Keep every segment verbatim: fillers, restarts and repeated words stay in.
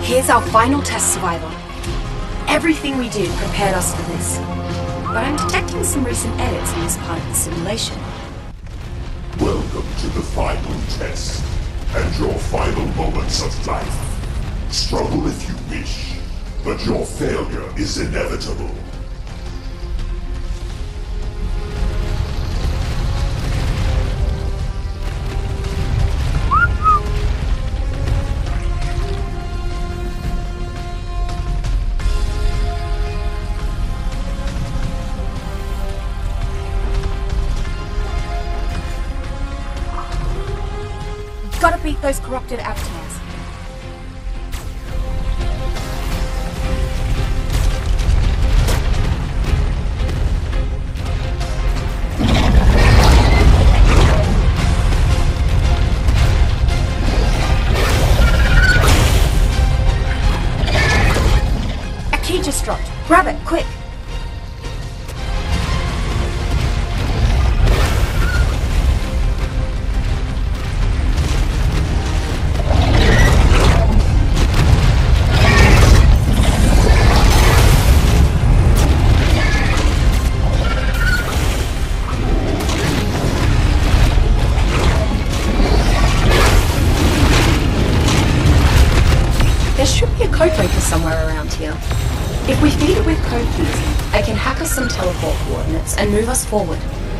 Here's our final test, Survivor. Everything we did prepared us for this. But I'm detecting some recent edits in this part of the simulation. Welcome to the final test, and your final moments of life. Struggle if you wish, but your failure is inevitable. Gotta beat those corrupted avatars. A key just dropped. Grab it, quick! There should be a codebreaker somewhere around here. If we feed it with code keys, it can hack us some teleport coordinates and move us forward.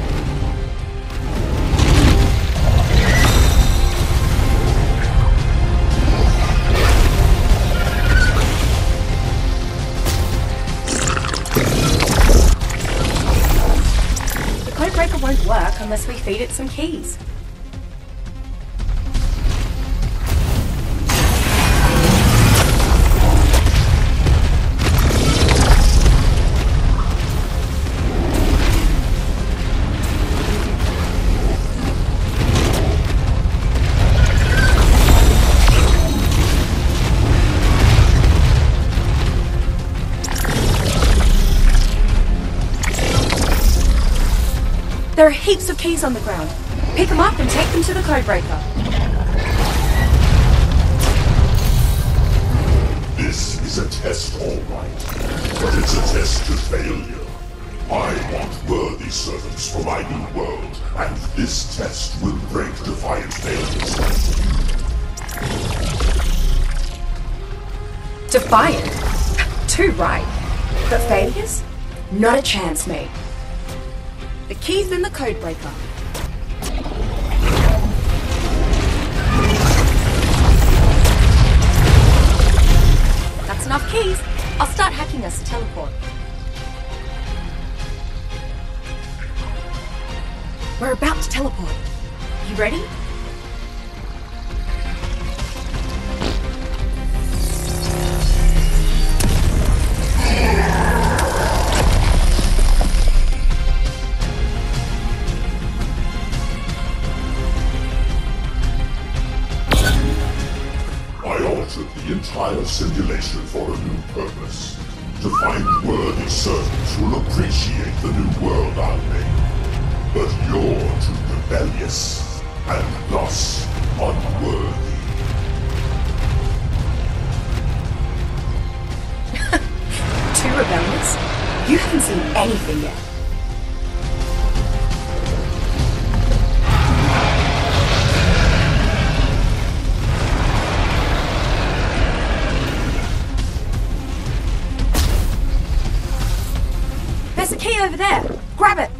The codebreaker won't work unless we feed it some keys. There are heaps of keys on the ground. Pick them up and take them to the codebreaker. This is a test, all right, but it's a test to failure. I want worthy servants for my new world, and this test will break Defiant failures. Defiant? Too right. But failures? Not a chance, mate. The key's in the codebreaker. That's enough keys. I'll start hacking us to teleport. We're about to teleport. You ready? The entire simulation for a new purpose. To find worthy servants who will appreciate the new world I'll make. But you're too rebellious, and thus unworthy. Too rebellious? You haven't seen anything yet. There's a key over there. Grab it.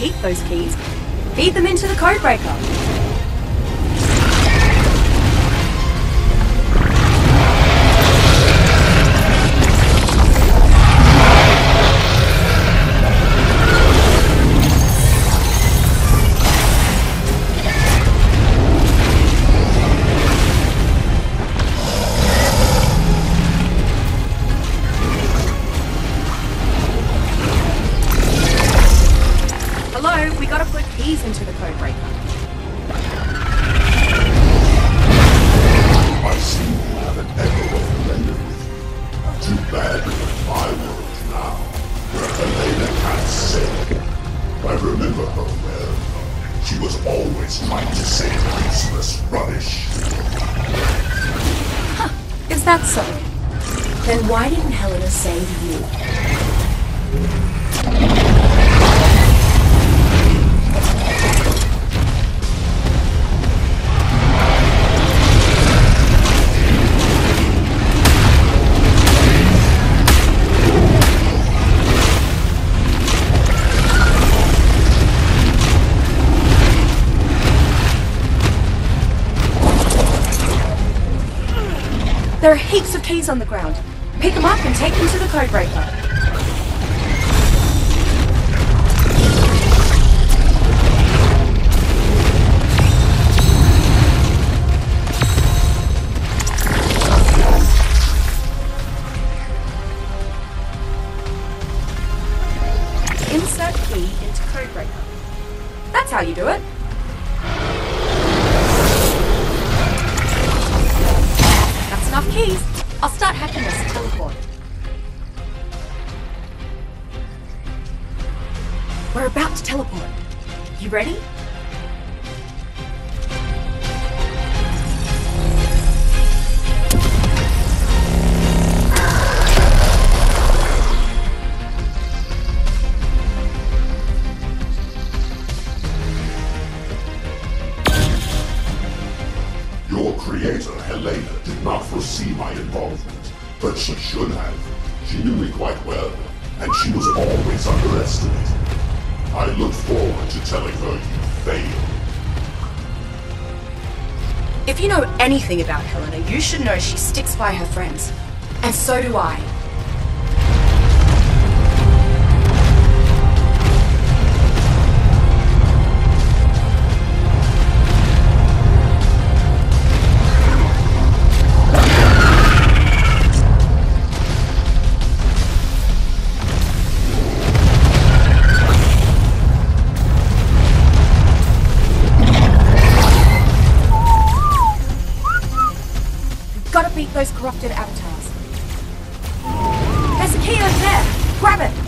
keep those keys, feed them into the codebreaker. Into the codebreaker. I seem to have an echo of Helena with you. Too bad you're in my world now, where Helena can't sail. I remember her well. She was always trying to say useless rubbish. Huh, is that so? Then why didn't Helena save you? There are heaps of keys on the ground. Pick them up and take them to the codebreaker. Insert key into codebreaker. That's how you do it. Enough keys. I'll start hacking us to teleport. We're about to teleport. You ready? Creator, Helena, did not foresee my involvement, but she should have. She knew me quite well, and she was always underestimated. I look forward to telling her you failed. If you know anything about Helena, you should know she sticks by her friends. And so do I. Gotta beat those corrupted avatars. There's a key over there! Grab it!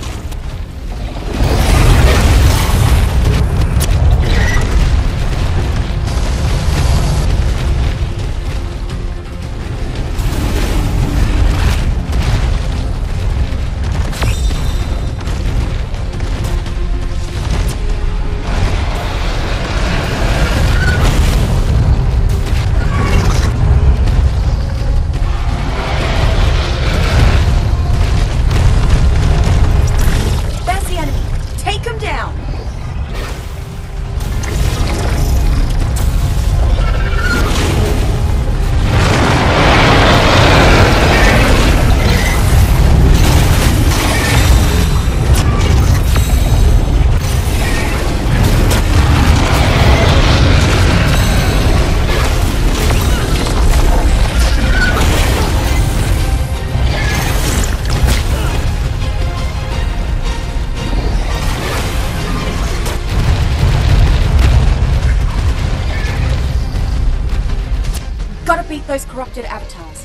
Gotta beat those corrupted avatars.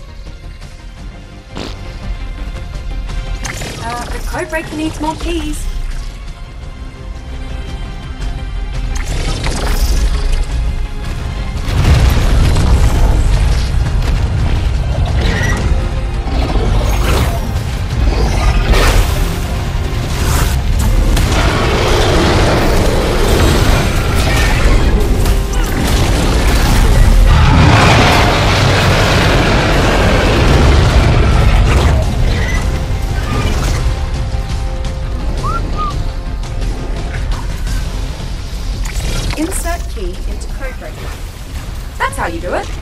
Uh, the codebreaker needs more keys. insert key into codebreaker. That's how you do it.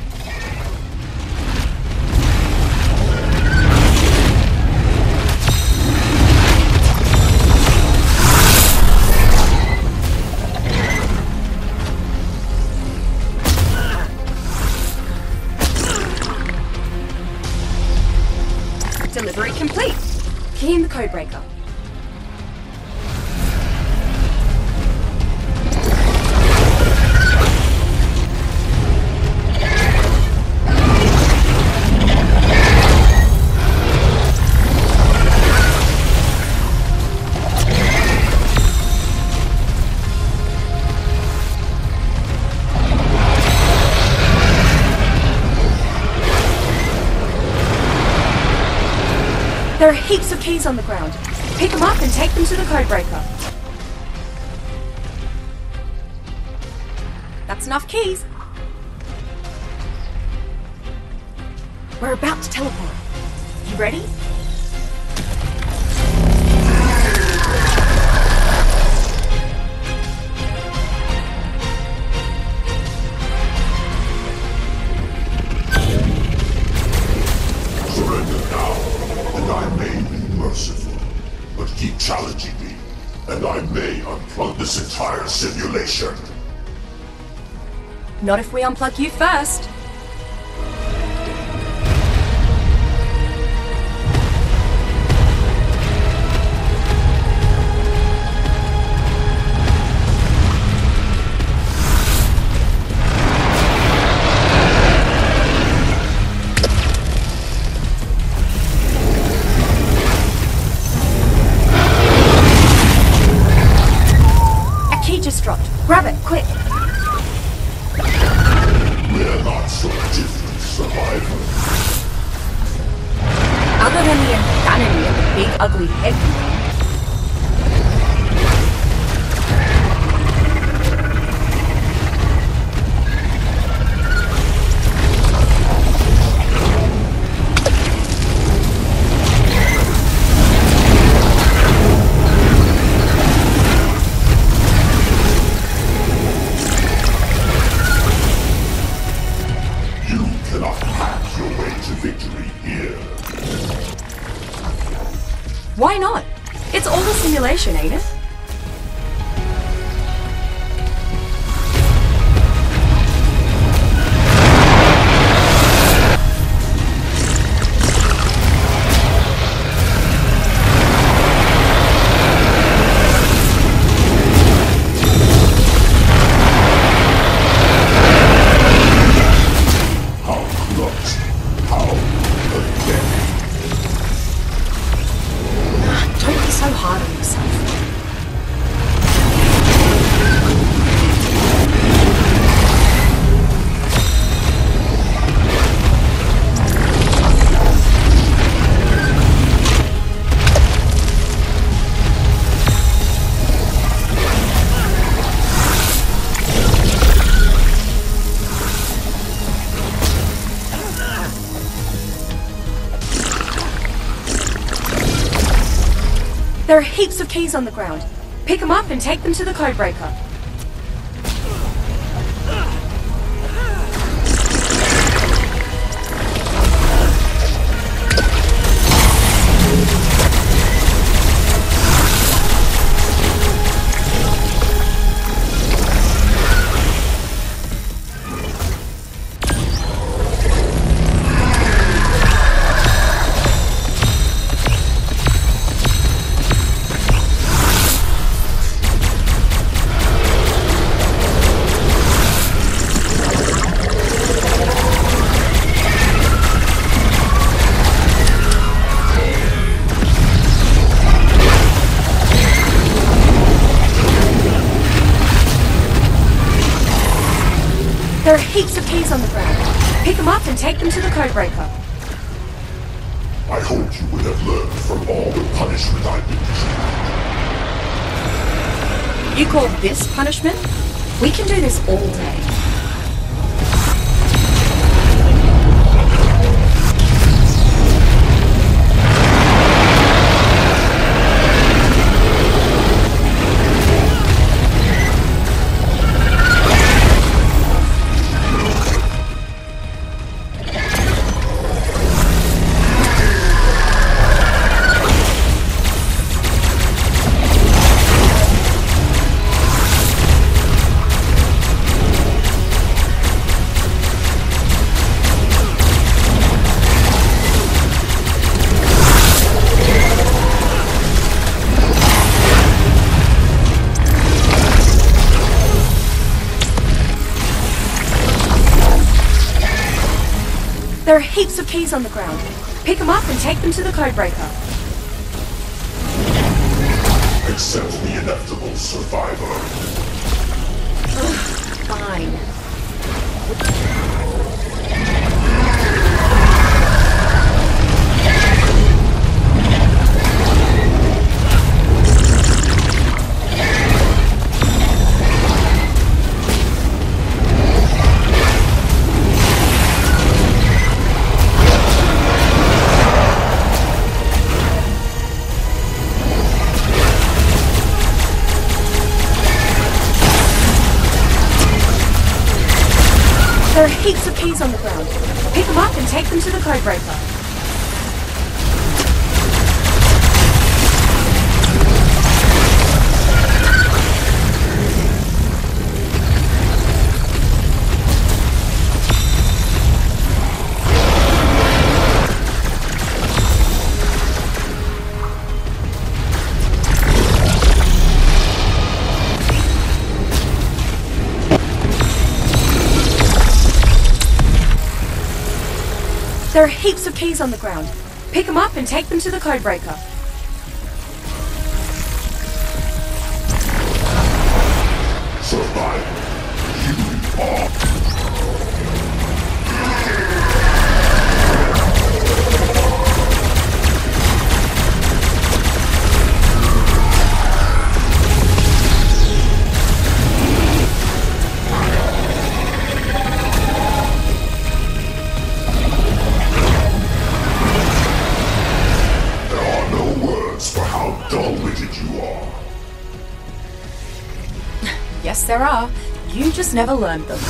Delivery complete. Key in the codebreaker. There are heaps of keys on the ground. Pick them up and take them to the codebreaker. That's enough keys. We're about to teleport. You ready? Surrender now, and I may be merciful. But keep challenging me, and I may unplug this entire simulation. Not if we unplug you first. Dropped. Grab it, quick! We're not so different, survivor. Other than the insanity of the big ugly head. Why not? It's all a simulation, ain't it? There are heaps of keys on the ground. Pick them up and take them to the codebreaker. There are heaps of keys on the ground. Pick them up and take them to the codebreaker. I hope you would have learned from all the punishment I've been given. You call this punishment? We can do this all day. There are heaps of keys on the ground. Pick them up and take them to the codebreaker. Accept the inevitable, survivor. Ugh, fine. There are heaps of keys on the ground. Pick them up and take them to the codebreaker. There are heaps of keys on the ground. Pick them up and take them to the codebreaker. Survivor, you are... Yes, there are. You just never learned them.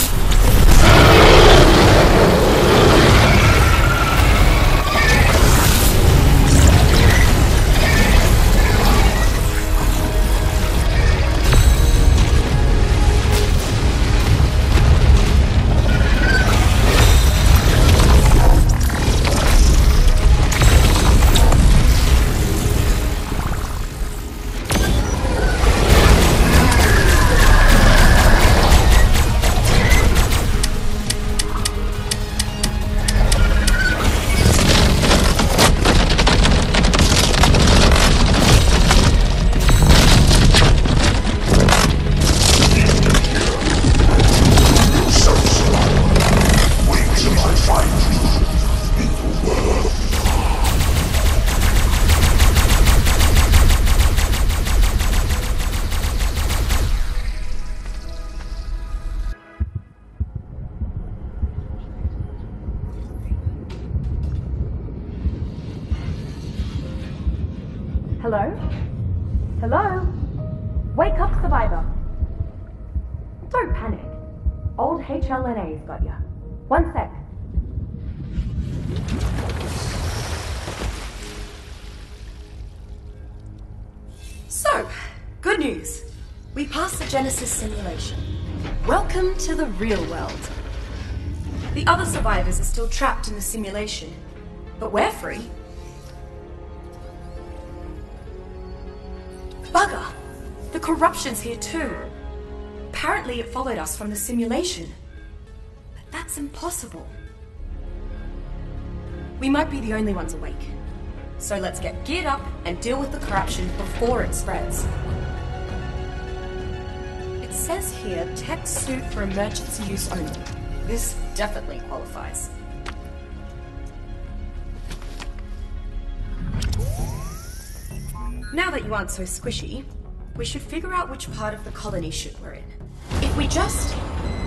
Hello? Hello? Wake up, survivor. Don't panic. Old H L N A's got ya. One sec. So, good news. We passed the Genesis simulation. Welcome to the real world. The other survivors are still trapped in the simulation, but we're free. Bugger! The corruption's here too. Apparently it followed us from the simulation. But that's impossible. We might be the only ones awake. So let's get geared up and deal with the corruption before it spreads. It says here, tech suit for emergency use only. This definitely qualifies. Now that you aren't so squishy, we should figure out which part of the colony ship we're in. If we just